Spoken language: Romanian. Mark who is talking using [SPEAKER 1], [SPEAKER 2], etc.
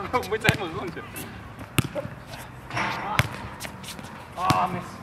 [SPEAKER 1] 唔會整門安全。啊，咩事？